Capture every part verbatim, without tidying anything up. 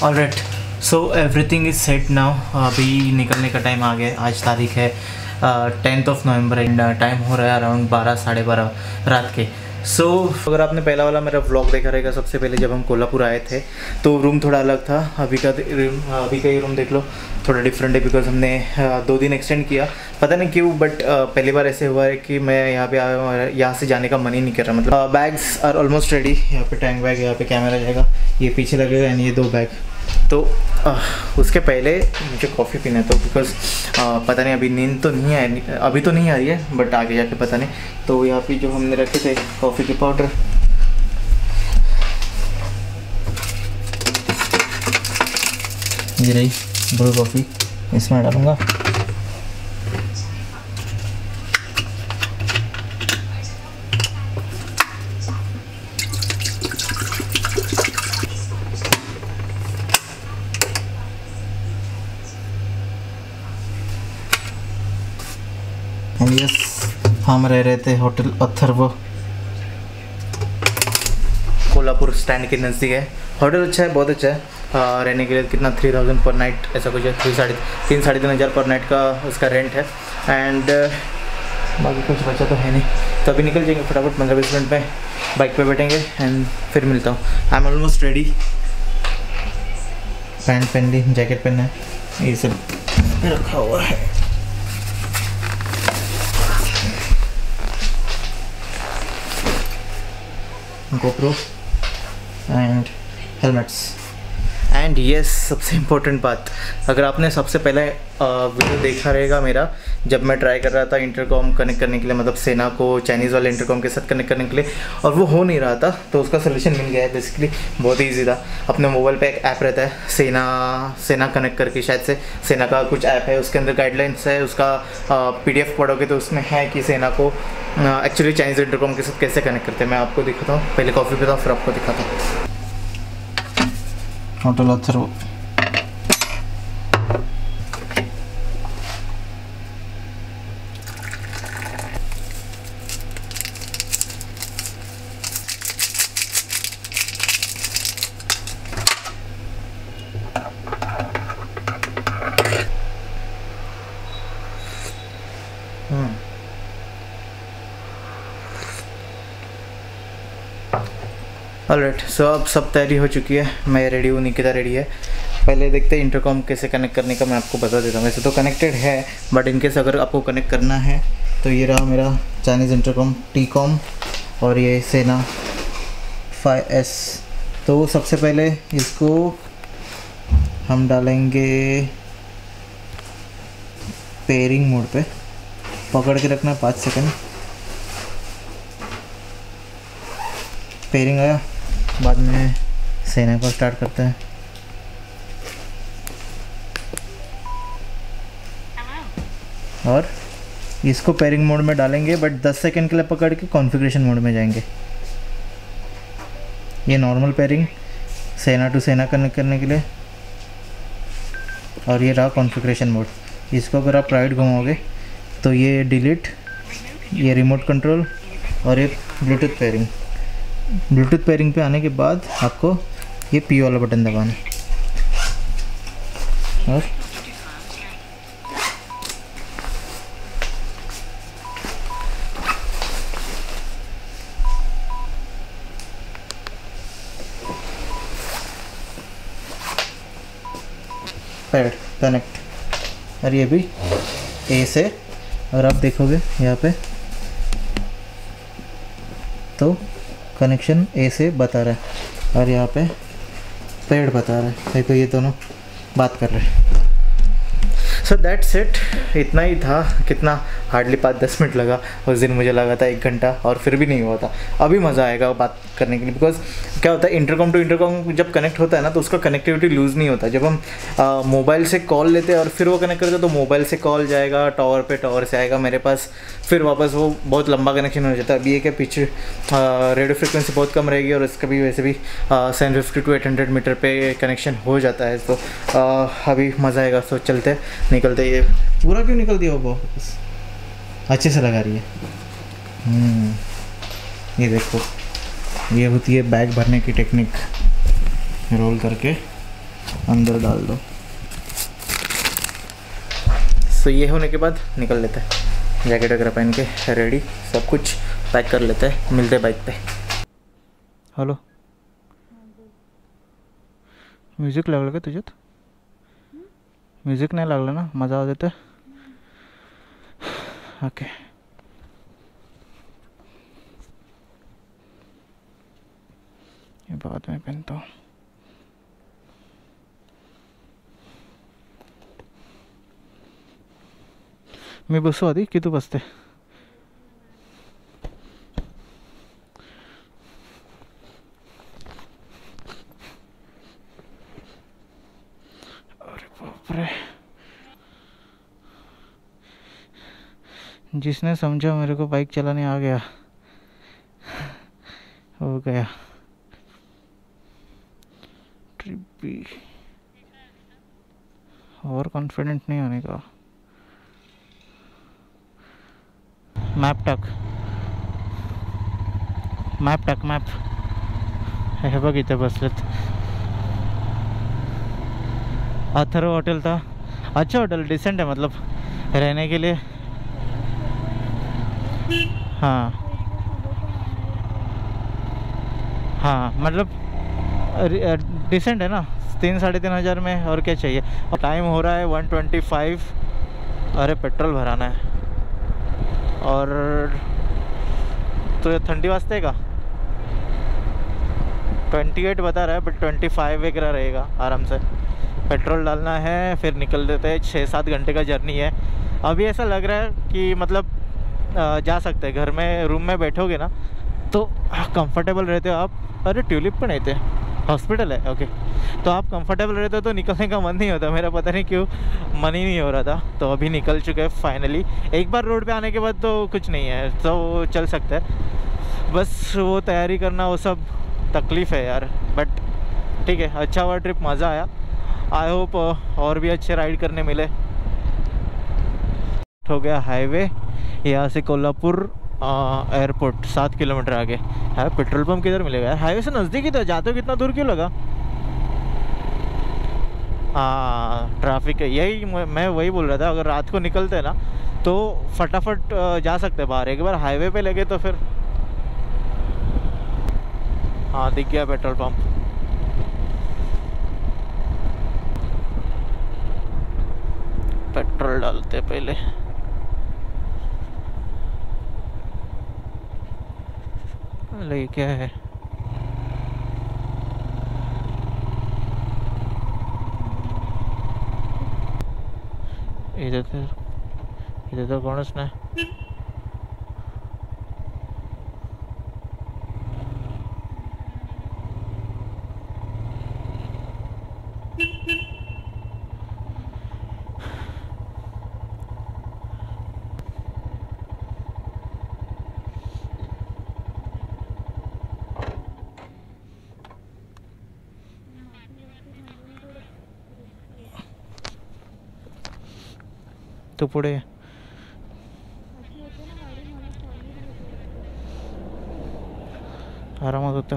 Alright, so everything is set now. अभी निकलने का टाइम आ गया है। आज तारीख है tenth of November and time हो रहा है अराउंड बारह साढ़े बारह रात के। सो so, अगर आपने पहला वाला मेरा व्लॉग देखा रहेगा, सबसे पहले जब हम कोल्हापुर आए थे तो रूम थोड़ा अलग था। अभी का अभी का ये रूम देख लो, थोड़ा डिफरेंट है बिकॉज हमने दो दिन एक्सटेंड किया, पता नहीं क्यों, बट पहली बार ऐसे हुआ है कि मैं यहाँ पे आया हूँ, यहाँ से जाने का मन ही नहीं कर रहा। मतलब बैग्स आर ऑलमोस्ट रेडी। यहाँ पे टैंक बैग, यहाँ पे कैमरा जाएगा, ये पीछे लगेगा एंड ये दो बैग। तो आ, उसके पहले मुझे कॉफ़ी पीना है, तो बिकॉज पता नहीं अभी नींद तो नहीं आई, अभी तो नहीं आ रही है, बट आगे जाके पता नहीं। तो यहाँ पे जो हमने रखे थे कॉफ़ी के पाउडर, ये रही ब्रू कॉफ़ी, इसमें डालूँगा। यस, हम रह रहे थे होटल अथर्व, कोल्हापुर स्टैंड के नज़दीक है। होटल अच्छा है, बहुत अच्छा है। आ, रहने के लिए कितना थ्री थाउजेंड पर नाइट ऐसा कुछ है, थ्री साढ़े तीन साढ़े तीन हज़ार पर नाइट का उसका रेंट है। एंड बाकी कुछ बचा तो है नहीं, तो अभी निकल जाएंगे फटाफट, पंद्रह बीस मिनट में बाइक पे बैठेंगे एंड फिर मिलता हूँ। I am almost ready. Pant पहन ली, जैकेट पहनना है, ये सब रखा हुआ है। GoPro and helmets and yes, सबसे इम्पोर्टेंट बात, अगर आपने सबसे पहले वीडियो देखा रहेगा मेरा, जब मैं ट्राई कर रहा था इंटरकॉम कनेक्ट करने के लिए, मतलब सेना को चाइनीज़ वाले इंटरकॉम के साथ कनेक्ट करने के लिए, और वो हो नहीं रहा था, तो उसका सोल्यूशन मिल गया है। बेसिकली बहुत ही ईजी था। अपने मोबाइल पे एक ऐप रहता है सेना सेना कनेक्ट करके, शायद से सेना का कुछ ऐप है, उसके अंदर गाइडलाइंस है, उसका पीडीएफ पढ़ोगे तो उसमें है कि सेना को एक्चुअली चाइनीज़ इंटरकॉम के साथ कैसे कनेक्ट करते हैं। मैं आपको दिखाता हूँ, पहले कॉफ़ी पीता हूँ फिर आपको दिखाता हूँ। होटल अथर्व, ऑलराइट, सो अब सब तैयारी हो चुकी है, मैं रेडी हूँ, निकिता रेडी है। पहले देखते हैं इंटरकॉम कैसे कनेक्ट करने का, मैं आपको बता देता हूँ। वैसे तो कनेक्टेड है, बट इनकेस अगर आपको कनेक्ट करना है तो ये रहा मेरा चाइनीज़ इंटरकॉम टी कॉम, और ये सेना फाइव एस। तो सबसे पहले इसको हम डालेंगे पेयरिंग मोड पे, पकड़ के रखना पाँच सेकंड। पेयरिंग आया, बाद में सेना को स्टार्ट करते हैं। और इसको पेयरिंग मोड में डालेंगे, बट दस सेकंड के लिए पकड़ के कॉन्फ़िगरेशन मोड में जाएंगे। ये normal pairing Sena to Sena connect करने के लिए, और ये रहा कॉन्फ़िगरेशन मोड। इसको अगर आप राइट घुमाओगे तो ये डिलीट, ये रिमोट कंट्रोल, और ये ब्लूटूथ पेयरिंग। ब्लूटूथ पेयरिंग पे आने के बाद आपको ये पी वाला बटन दबाना, और पैड कनेक्ट। और ये भी ए से, अगर आप देखोगे यहाँ पे तो कनेक्शन ए से बता रहा है, और यहाँ पे पेड बता रहा है। देखो ये दोनों बात कर रहे हैं। सो दैट्स इट, इतना ही था। कितना हार्डली पाँच दस मिनट लगा, उस दिन मुझे लगा था एक घंटा, और फिर भी नहीं हुआ था। अभी मज़ा आएगा बात करने के लिए, बिकॉज क्या होता है इंटरकॉम टू इंटरकॉम जब कनेक्ट होता है ना, तो उसका कनेक्टिविटी लूज़ नहीं होता। जब हम मोबाइल से कॉल लेते हैं और फिर वो कनेक्ट करते हैं, तो मोबाइल से कॉल जाएगा टावर पे, टावर से आएगा मेरे पास, फिर वापस वो बहुत लंबा कनेक्शन हो जाता है। अभी एक है पीछे रेडियो फ्रिक्वेंसी बहुत कम रहेगी, और इसका भी वैसे भी seven fifty to eight hundred metre पे कनेक्शन हो जाता है। तो आ, अभी मज़ा आएगा। सो चलते निकलते। ये पूरा क्यों निकल दिया वो, अच्छे से लगा रही है। ये देखो, ये होती है बैग भरने की टेक्निक। रोल करके अंदर डाल दो। सो ये होने के बाद निकल लेते हैं, जैकेट वगैरह पहन के रेडी, सब कुछ पैक कर लेते हैं, मिलते बाइक पे। हॅलो, म्युझिक लागलं का तुझ्यात? म्युझिक नाही लागलं ना, माझा आवाज येतोय? ओके, ये बाद में पहनता हूँ। मी बसू आधी की तू बसते? अरे बाप रे, जिसने समझा मेरे को बाइक चलाने आ गया हो गया। ट्रिप भी और कॉन्फिडेंट नहीं होने का। मॅप टाक, मॅप टाक, मॅप हे बघ इथे बसलेत। अथर्व होटल था, अच्छा होटल, डिसेंट है मतलब रहने के लिए। हाँ हाँ, मतलब डिसेंट है ना, तीन साढ़े तीन हज़ार में, और क्या चाहिए। टाइम हो रहा है वन ट्वेंटी फाइव। अरे पेट्रोल भराना है, और तो ठंडी वास्ते का ट्वेंटी एट बता रहा है, बट ट्वेंटी फाइव वगैरह रहेगा आराम से। पेट्रोल डालना है, फिर निकल देते हैं। छः सात घंटे का जर्नी है। अभी ऐसा लग रहा है कि मतलब जा सकते हैं। घर में रूम में बैठोगे ना तो कंफर्टेबल रहते हो आप। अरे ट्यूलिप पण येते, हॉस्पिटल है, ओके। तो आप कंफर्टेबल रहते हो तो निकलने का मन नहीं होता। मेरा पता नहीं क्यों मन ही नहीं हो रहा था, तो अभी निकल चुके हैं फाइनली। एक बार रोड पे आने के बाद तो कुछ नहीं है, तो चल सकता है। बस वो तैयारी करना, वो सब तकलीफ़ है यार, बट ठीक है। अच्छा हुआ ट्रिप, मज़ा आया। आई होप और भी अच्छे राइड करने मिले। हो गया हाईवे, यहाँ से कोल्हापुर एयरपोर्ट सात किलोमीटर आगे है। पेट्रोल पंप किधर मिलेगा यार? हाईवे से नज़दीक ही तो, जाते हो कितना दूर क्यों लगा? हाँ ट्रैफिक है, यही मैं वही बोल रहा था। अगर रात को निकलते हैं ना तो फटाफट जा सकते हैं बाहर। एक बार हाईवे पे लगे तो फिर। हाँ दिख गया पेट्रोल पंप। पेट्रोल डालते पहले। अरे क्या है? इधर तो इधर तो कौनच नाही। तू पुढे आरामात उतर।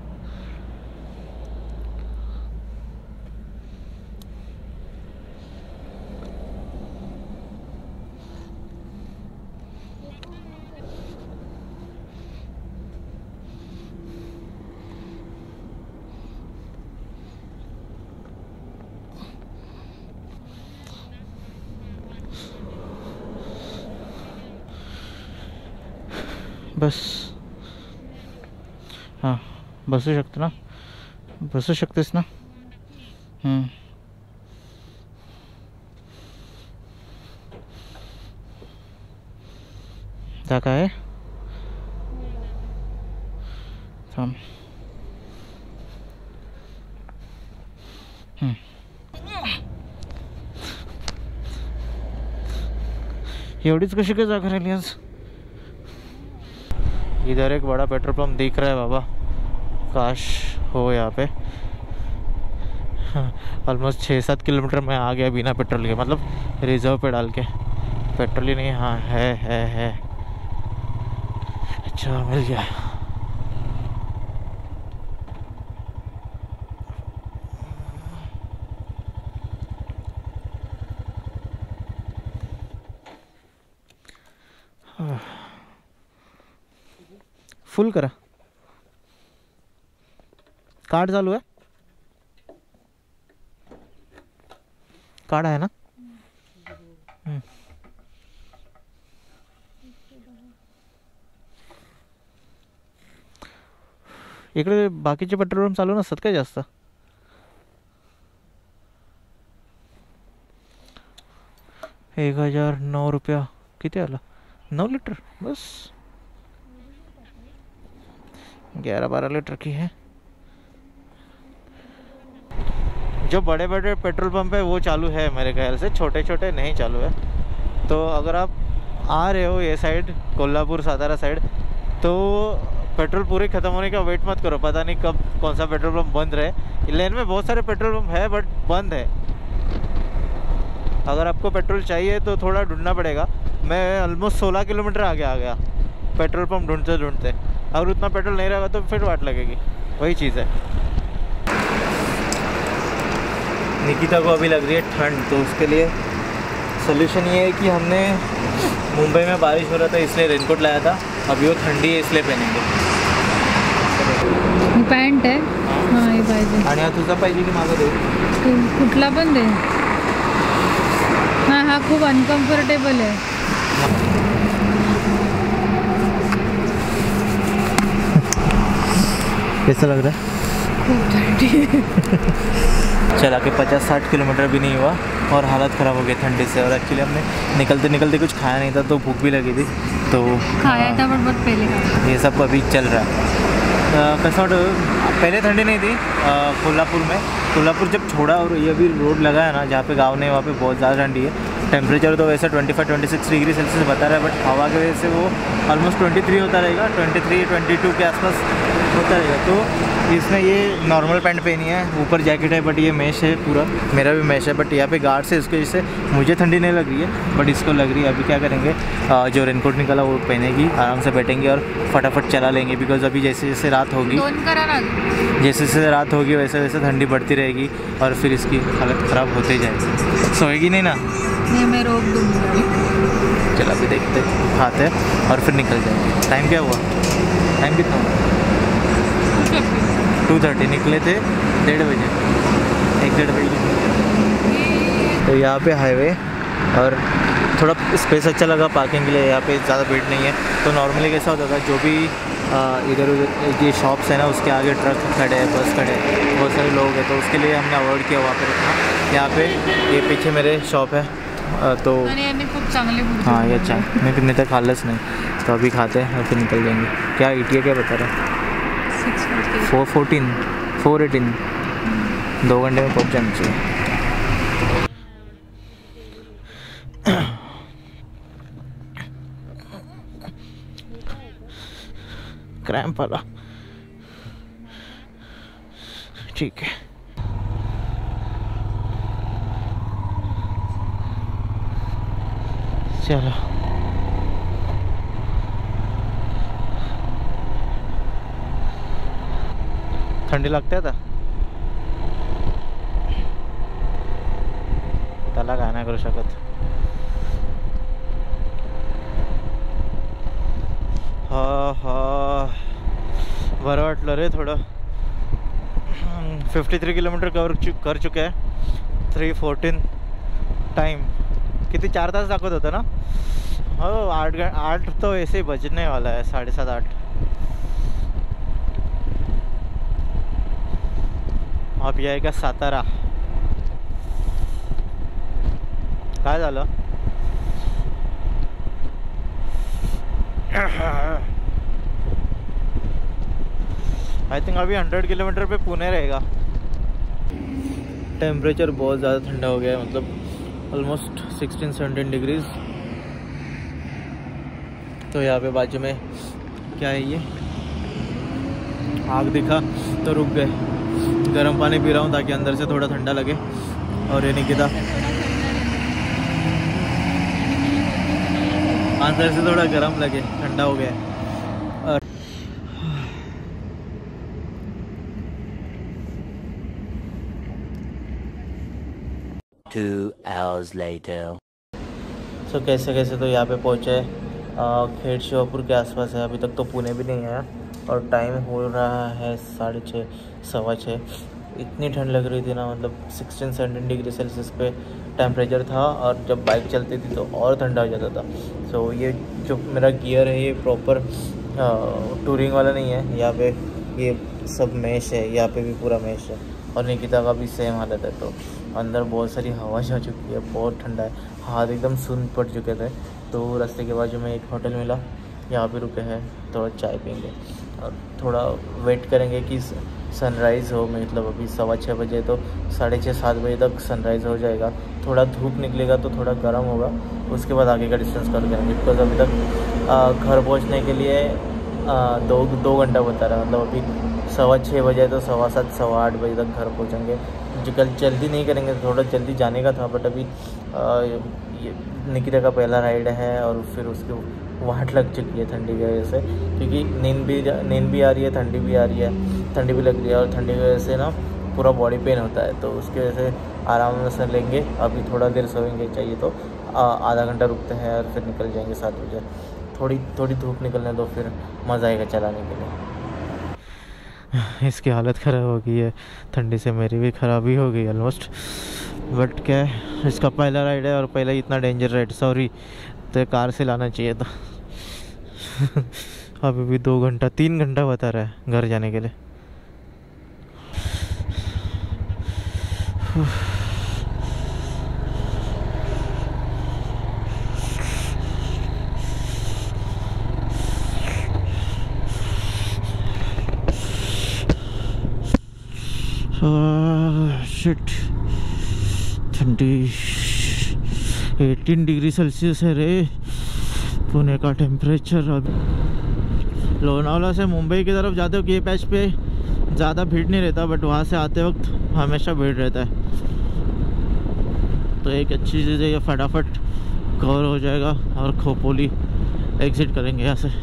बस हाँ बसू शकतो ना, बसू शकतेस ना। हम्म जागा आहे थांब। हम्म एवढीच कशी काय जागा राहिली आज? इधर एक बड़ा पेट्रोल पंप दिख रहा है बाबा, काश हो यहाँ पे। ऑलमोस्ट छः सात किलोमीटर में आ गया बिना पेट्रोल के, मतलब रिजर्व पे डाल के। पेट्रोल ही नहीं, हाँ है है है। अच्छा मिल गया। फुल करा, कार्ड चालू है, कार्ड आहे ना. हम्म. इकडे बाकीचे पेट्रोल पंप चालू नसतात काय जास्त. एक हजार नौ रुपया किती आला, नौ लीटर बस, ग्यारह बारह लीटर की है. जो बड़े बड़े पेट्रोल पंप है वो चालू है मेरे ख्याल से, छोटे छोटे नहीं चालू है. तो अगर आप आ रहे हो ये साइड कोल्हापुर सातारा साइड, तो पेट्रोल पूरे ख़त्म होने का वेट मत करो, पता नहीं कब कौन सा पेट्रोल पंप बंद रहे. लेन में बहुत सारे पेट्रोल पंप है बट बंद है. अगर आपको पेट्रोल चाहिए तो थोड़ा ढूंढना पड़ेगा. मैं ऑलमोस्ट सोलह किलोमीटर आगे आ गया पेट्रोल पंप ढूंढते ढूंढते. अगर उतना पेट्रोल नहीं रहेगा तो फिर वाट लगेगी, वही चीज़ है. निकिता को अभी लग रही है ठंड, तो उसके लिए सोल्यूशन ये है कि हमने मुंबई में बारिश हो रहा था इसलिए रेनकोट लाया था. अभी वो ठंडी है इसलिए पहनेंगे. पॅन्ट आहे. हां हे पाहिजे. आणि हा तुझा पाहिजे की माझा देऊ? कुठला पण दे. हां हा खूप अनकम्फर्टेबल आहे. कैसा लग रहा है? खूप ठंडी. चला के पचास साठ किलोमीटर भी नहीं हुआ और हालत ख़राब हो गई ठंडी से. और एक्चुअली हमने निकलते निकलते कुछ खाया नहीं था तो भूख भी लगी थी, तो खाया था बट बहुत पहले. ये सब अभी चल रहा है. कसं वाटतं, पहले ठंडी नहीं थी कोल्हापुर में. कोल्हापुर जब छोड़ा और ये भी रोड लगा है ना जहाँ पे गाँव नहीं, वहाँ पे बहुत ज़्यादा ठंडी है. टेम्परेचर तो वैसे पच्चीस छब्बीस डिग्री सेल्सियस बता रहा है, बट हवा की वजह से वो ऑलमोस्ट तेईस होता रहेगा, तेईस बाईस के आसपास होता रहेगा. तो इसने ये नॉर्मल पैंट पहनी है, ऊपर जैकेट है बट ये मैश है पूरा, मेरा भी मैश है. बट यहाँ पे गार्ड से इसके वजह से मुझे ठंडी नहीं लग रही है बट इसको लग रही है. अभी क्या करेंगे, आ, जो रेनकोट निकला वो पहनेगी, आराम से बैठेंगे और फटाफट चला लेंगे. बिकॉज अभी जैसे जैसे रात होगी जैसे जैसे रात होगी वैसे वैसे ठंडी बढ़ती रहेगी और फिर इसकी हालत ख़राब होते जाएगी. सोएगी नहीं ना? नहीं, मैं रोक दूँगी. चलो अभी देखते खाते हैं और फिर निकल जाएंगे. टाइम क्या हुआ, टाइम कितना हुआ? टू थर्टी निकले थे, डेढ़ बजे, एक डेढ़ बजे. तो यहाँ पे हाईवे और थोड़ा स्पेस अच्छा लगा पार्किंग के लिए. यहाँ पे ज़्यादा भीड़ नहीं है. तो नॉर्मली कैसा होता था, जो भी इधर उधर ये शॉप्स है ना उसके आगे ट्रक खड़े हैं, बस खड़े हैं, बहुत सारे लोग हैं, तो उसके लिए हमने अवॉइड किया वहाँ पे रखना. यहाँ पे ये पीछे मेरे शॉप है, तो खूप चांगले. हाँ ये अच्छा है. मैं कितने तक खालस नहीं, तो अभी खाते हैं और फिर निकल जाएंगे. क्या ई टी ए क्या बता रहा है? फोर फोर्टीन फोर एटीन दो घंटे में पहुँच जाना चाहिए. क्रैम्प वाला, ठीक है. चलो थंडी लागते आता. त्याला काय नाही करू शकत. हा हा बरं वाटलं रे थोडं. फिफ्टी थ्री किलोमीटर कवर चु कर चुके हैं. थ्री फोर्टीन टाइम किती चार तास दाखवत होतं ना. हो आठ आठ तो ऐसे ही बजने वाला है, साढ़े सात आठ. अब यायका सातारा. काय झालं? आई थिंक अभी हंड्रेड किलोमीटर पे पुणे रहेगा. टेम्परेचर बहुत ज़्यादा ठंडा हो गया है, मतलब ऑलमोस्ट सिक्सटीन सेवनटीन डिग्रीज. तो यहाँ पे बाजू में क्या है, ये आग दिखा तो रुक गए. गर्म पानी पी रहा हूँ ताकि अंदर से थोड़ा ठंडा लगे. और ये निकिता अंदर से थोड़ा गर्म लगे, ठंडा हो गया. और Two hours later. सो so, कैसे कैसे तो यहाँ पे पहुँचे. खेड़ शिवापुर के आसपास है. अभी तक तो पुणे भी नहीं आया. और टाइम हो रहा है साढ़े छः सवा छः। इतनी ठंड लग रही थी ना, मतलब सिक्सटीन सेवनटीन डिग्री सेल्सियस पे टेम्परेचर था, और जब बाइक चलती थी तो और ठंडा हो जाता था। सो so, ये जो मेरा गियर है ये प्रॉपर टूरिंग वाला नहीं है, यहाँ पे ये सब मैश है, यहाँ पे भी पूरा मैश है, और निकिता का भी सेम हालत है। तो अंदर बहुत सारी हवा जा चुकी है, बहुत ठंडा है, हाथ एकदम सुन पड़ चुके थे। तो रास्ते के बाजू में एक होटल मिला, यहाँ पे रुके हैं, थोड़ा चाय पीएंगे और थोड़ा वेट करेंगे कि सनराइज़ हो। मतलब अभी सवा छः बजे, तो साढ़े छः सात बजे तक सनराइज़ हो जाएगा। थोड़ा धूप निकलेगा तो थोड़ा गर्म होगा, उसके बाद आगे का डिस्टेंस कवर करेंगे। बिकॉज अभी तक आ, घर पहुंचने के लिए आ, दो दो घंटा बता रहा है। मतलब अभी सवा छः बजे, तो सवा सात सवा आठ बजे तक घर पहुंचेंगे। जो कल जल्दी नहीं करेंगे, थोड़ा जल्दी जाने का था, बट अभी आ, ये निकिता का पहला राइड है, और फिर उसकी वाट लग चुकी है ठंडी की वजह से, क्योंकि नींद भी नींद भी आ रही है, ठंडी भी आ रही है, ठंडी भी लग रही है, और ठंडी की वजह से ना पूरा बॉडी पेन होता है। तो उसकी वजह से आराम से लेंगे। अभी थोड़ा देर सोएंगे, चाहिए तो आधा घंटा रुकते हैं और फिर निकल जाएंगे सात बजे। थोड़ी थोड़ी धूप निकलने दो, फिर मज़ा आएगा चलाने के लिए। इसकी हालत ख़राब हो गई है ठंडी से, मेरी भी ख़राबी हो गई ऑलमोस्ट। बट क्या है, इसका पहला राइड है और पहला ही इतना डेंजर राइड, सॉरी, तो कार से लाना चाहिए था। अभी भी दो घंटा तीन घंटा बता रहा है घर जाने के लिए। शिट, ठंडी अठारह डिग्री सेल्सियस है रे पुणे का टेम्परेचर। अब लोनावला से मुंबई की तरफ जाते हो कि ये पैच पे ज़्यादा भीड़ नहीं रहता, बट वहाँ से आते वक्त हमेशा भीड़ रहता है। तो एक अच्छी चीज़ है, ये फटाफट कवर हो जाएगा और खोपोली एग्ज़िट करेंगे यहाँ से।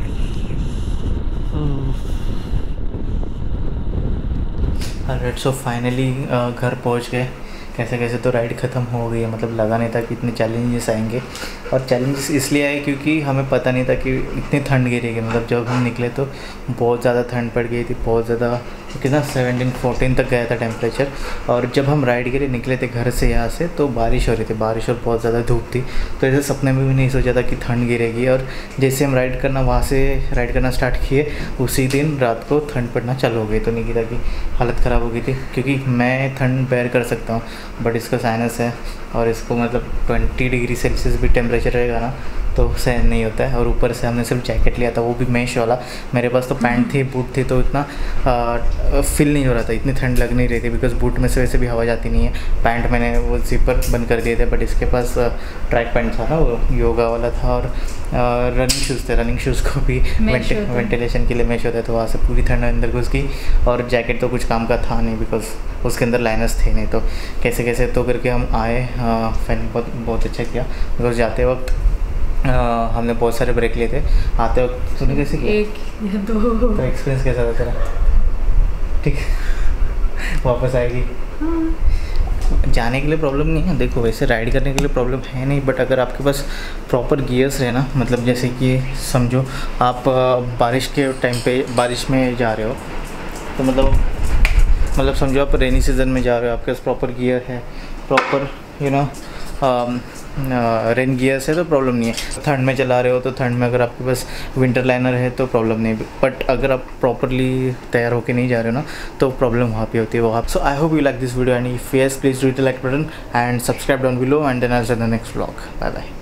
ऑलराइट, सो फाइनली घर पहुँच गए। कैसे कैसे तो राइड ख़त्म हो गई है, मतलब लगा नहीं था कि इतने चैलेंजेस आएंगे। और चैलेंजेस इसलिए आए क्योंकि हमें पता नहीं था कि इतनी ठंड गिरेगी। मतलब जब हम निकले तो बहुत ज़्यादा ठंड पड़ गई थी, बहुत ज़्यादा, कितना सेवनटीन फोर्टीन तक गया था टेम्परेचर। और जब हम राइड के लिए निकले थे घर से यहाँ से, तो बारिश हो रही थी, बारिश और बहुत ज़्यादा धूप थी। तो ऐसे सपने में भी नहीं सोचा था कि ठंड गिरेगी। और जैसे हम राइड करना वहाँ से राइड करना स्टार्ट किए, उसी दिन रात को ठंड पड़ना चालू हो गई। तो निकिता की हालत ख़राब हो गई थी, क्योंकि मैं ठंड बेयर कर सकता हूँ, बट इसका साइनस है, और इसको मतलब ट्वेंटी डिग्री सेल्सियस भी टेम्परेचर रहेगा ना तो सहन नहीं होता है। और ऊपर से हमने सिर्फ जैकेट लिया था, वो भी मैश वाला। मेरे पास तो पैंट थी, बूट थी, तो इतना आ, फील नहीं हो रहा था, इतनी ठंड लग नहीं रही थी, बिकॉज बूट में से वैसे भी हवा जाती नहीं है। पैंट मैंने वो जिपर बंद कर दिए थे, बट इसके पास ट्रैक पैंट था ना, वो योगा वाला था, और रनिंग शूज़ थे। रनिंग शूज़ को भी वेंटिलेशन के लिए मैश होता है, तो वहाँ से पूरी ठंड अंदर घुस गई। और जैकेट तो कुछ काम का था नहीं, बिकॉज उसके अंदर लाइनर्स थे नहीं। तो कैसे कैसे तो करके हम आए। फैन बहुत बहुत अच्छा किया, बिकॉज जाते वक्त आ, हमने बहुत सारे ब्रेक लिए थे। आते वक्त तूने कैसे किया? एक या दो। तो एक्सपीरियंस कैसा था तेरा? ठीक वापस आएगी? हाँ। जाने के लिए प्रॉब्लम नहीं है, देखो वैसे राइड करने के लिए प्रॉब्लम है नहीं, बट अगर आपके पास प्रॉपर गियर्स है ना, मतलब जैसे कि समझो आप बारिश के टाइम पे बारिश में जा रहे हो, तो मतलब मतलब समझो आप रेनी सीज़न में जा रहे हो, आपके पास प्रॉपर गियर है, proper you know rain gears है, तो प्रॉब्लम नहीं है। ठंड में चला रहे हो तो ठंड में अगर आपके पास विंटर लाइनर है तो प्रॉब्लम नहीं, बट अगर आप प्रॉपरली तैयार होकर नहीं जा रहे हो ना, तो प्रॉब्लम वहाँ पे होती है वहाँ। So I hope you like this video, and if yes please do hit the like button and subscribe down below, and then I will see you in the next vlog. Bye bye.